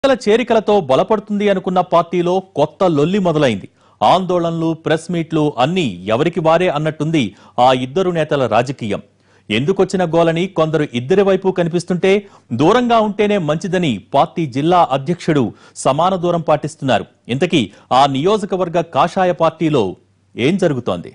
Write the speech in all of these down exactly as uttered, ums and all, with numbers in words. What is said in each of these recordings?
చేరికలతో బలపడుతుంది అనుకున్న పార్టీలో కొత్త లొల్లి మొదలైంది. ఆందోళనలు, ప్రెస్ మీట్లు అన్నీ ఎవరికి వారే అన్నట్టుంది ఆ ఇద్దరు నేతల రాజకీయం. ఎందుకొచ్చిన గోలని కొందరు ఇద్దరి వైపు కనిపిస్తుంటే దూరంగా ఉంటేనే మంచిదని పార్టీ జిల్లా అధ్యక్షుడు సమాన దూరం పాటిస్తున్నారు. ఇంతకీ ఆ నియోజకవర్గ కాషాయ పార్టీలో ఏం జరుగుతోంది?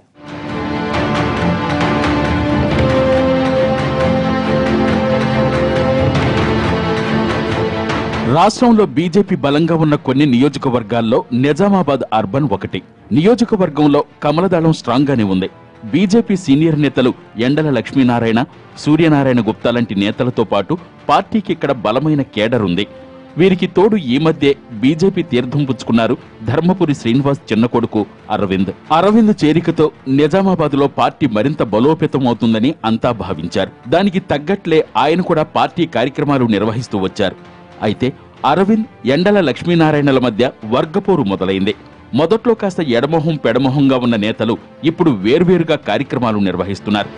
రాష్ట్రంలో బీజేపీ బలంగా ఉన్న కొన్ని నియోజకవర్గాల్లో నిజామాబాద్ అర్బన్ ఒకటి. నియోజకవర్గంలో కమలదళం స్ట్రాంగ్ గానే ఉంది. బీజేపీ సీనియర్ నేతలు ఎండల లక్ష్మీనారాయణ, సూర్యనారాయణ గుప్తా లాంటి నేతలతో పాటు పార్టీకి ఇక్కడ బలమైన కేడర్ ఉంది. వీరికి తోడు ఈ మధ్య బీజేపీ తీర్థం పుచ్చుకున్నారు ధర్మపురి శ్రీనివాస్ చిన్న కొడుకు అరవింద్. అరవింద్ చేరికతో నిజామాబాద్ లో పార్టీ మరింత బలోపేతం అవుతుందని అంతా భావించారు. దానికి తగ్గట్లే ఆయన కూడా పార్టీ కార్యక్రమాలు నిర్వహిస్తూ వచ్చారు. అయితే అరవింద్, ఎండల లక్ష్మీనారాయణల మధ్య వర్గపోరు మొదలైంది. మొదట్లో కాస్త ఎడమొహం పెడమొహంగా ఉన్న నేతలు ఇప్పుడు వేర్వేరుగా కార్యక్రమాలు నిర్వహిస్తున్నారు.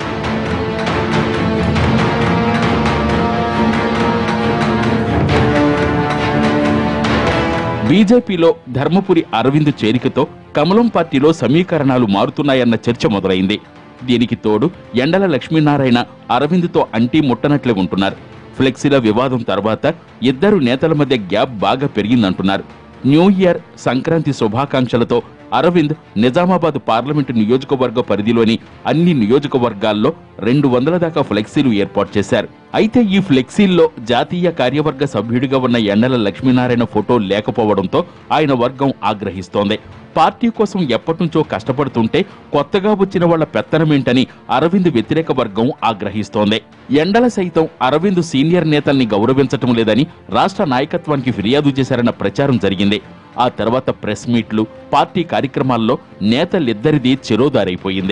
బీజేపీలో ధర్మపురి అరవింద్ చేరికతో కమలం పార్టీలో సమీకరణాలు మారుతున్నాయన్న చర్చ మొదలైంది. దీనికి తోడు ఎండల లక్ష్మీనారాయణ అరవింద్తో అంటీ ముట్టనట్లే ఉంటున్నారు. ఫ్లెక్సీల వివాదం తర్వాత ఇద్దరు నేతల మధ్య గ్యాప్ బాగా పెరిగిందంటున్నారు. న్యూ ఇయర్, సంక్రాంతి శుభాకాంక్షలతో అరవింద్ నిజామాబాద్ పార్లమెంటు నియోజకవర్గ పరిధిలోని అన్ని నియోజకవర్గాల్లో రెండు వందల దాకా ఫ్లెక్సీలు ఏర్పాటు చేశారు. అయితే ఈ ఫ్లెక్సీల్లో జాతీయ కార్యవర్గ సభ్యుడిగా ఉన్న ఎండల లక్ష్మీనారాయణ ఫోటో లేకపోవడంతో ఆయన వర్గం ఆగ్రహిస్తోంది. పార్టీ కోసం ఎప్పటినుంచో కష్టపడుతుంటే కొత్తగా వచ్చిన వాళ్ల పెత్తనమేంటని అరవింద్ వ్యతిరేక వర్గం ఆగ్రహిస్తోంది. ఎండల సైతం అరవింద్ సీనియర్ నేతల్ని గౌరవించటం లేదని రాష్ట్ర నాయకత్వానికి ఫిర్యాదు చేశారన్న ప్రచారం జరిగింది. ఆ తర్వాత ప్రెస్ మీట్లు, పార్టీ కార్యక్రమాల్లో నేతలిద్దరిది చెరోదారైపోయింది.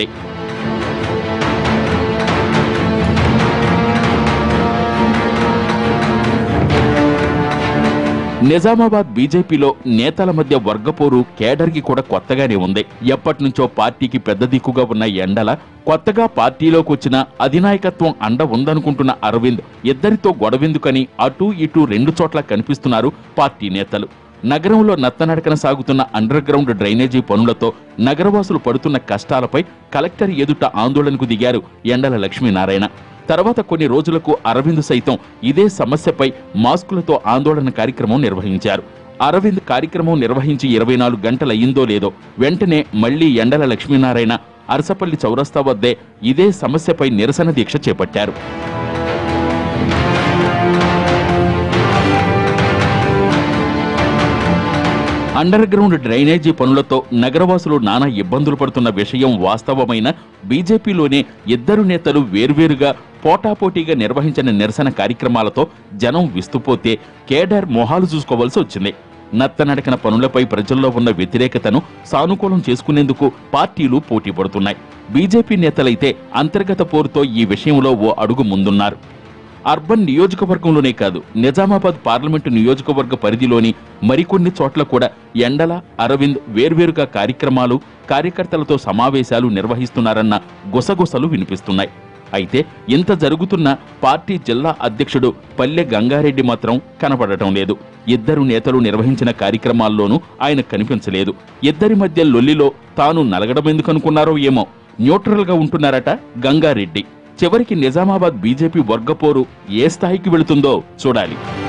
నిజామాబాద్ బీజేపీలో నేతల మధ్య వర్గపోరు కేడర్కి కూడా కొత్తగానే ఉంది. ఎప్పటినుంచో పార్టీకి పెద్ద దిక్కుగా ఉన్న ఎండల కొత్తగా పార్టీలోకి వచ్చిన అధినాయకత్వం అండ ఉందనుకుంటున్న అరవింద్ ఇద్దరితో గొడవెందుకని అటూ ఇటూ రెండు చోట్ల కనిపిస్తున్నారు పార్టీ నేతలు. నగరంలో నత్తనడకన సాగుతున్న అండర్ గ్రౌండ్ డ్రైనేజీ పనులతో నగరవాసులు పడుతున్న కష్టాలపై కలెక్టర్ ఎదుట ఆందోళనకు దిగారు ఎండల లక్ష్మీనారాయణ. తర్వాత కొన్ని రోజులకు అరవింద్ సైతం ఇదే సమస్యపై మాస్కులతో ఆందోళన కార్యక్రమం నిర్వహించారు. అరవింద్ కార్యక్రమం నిర్వహించి ఇరవై నాలుగు గంటలయ్యిందో లేదో వెంటనే మళ్లీ ఎండల లక్ష్మీనారాయణ అరసపల్లి చౌరస్తా వద్దే ఇదే సమస్యపై నిరసన దీక్ష చేపట్టారు. అండర్ గ్రౌండ్ డ్రైనేజీ పనులతో నగరవాసులు నానా ఇబ్బందులు పడుతున్న విషయం వాస్తవమైన బీజేపీలోనే ఇద్దరు నేతలు వేర్వేరుగా పోటాపోటీగా నిర్వహించిన నిరసన కార్యక్రమాలతో జనం విస్తుపోతే కేడర్ మొహాలు చూసుకోవాల్సి వచ్చింది. నత్తనడకన పనులపై ప్రజల్లో ఉన్న వ్యతిరేకతను సానుకూలం చేసుకునేందుకు పార్టీలు పోటీ పడుతున్నాయి. బీజేపీ నేతలైతే అంతర్గత పోరుతో ఈ విషయంలో ఓ అడుగు ముందున్నారు. అర్బన్ నియోజకవర్గంలోనే కాదు, నిజామాబాద్ పార్లమెంటు నియోజకవర్గ పరిధిలోని మరికొన్ని చోట్ల కూడా ఎండల, అరవింద్ వేర్వేరుగా కార్యక్రమాలు, కార్యకర్తలతో సమావేశాలు నిర్వహిస్తున్నారన్న గుసగుసలు వినిపిస్తున్నాయి. అయితే ఇంత జరుగుతున్న పార్టీ జిల్లా అధ్యక్షుడు పల్లె గంగారెడ్డి మాత్రం కనపడటం లేదు. ఇద్దరు నేతలు నిర్వహించిన కార్యక్రమాల్లోనూ ఆయన కనిపించలేదు. ఇద్దరి మధ్య లొల్లిలో తాను నలగడమెందుకనుకున్నారో ఏమో న్యూట్రల్ గా ఉంటున్నారట గంగారెడ్డి. చివరికి నిజామాబాద్ బీజేపీ వర్గపోరు ఏ స్థాయికి వెళుతుందో చూడాలి.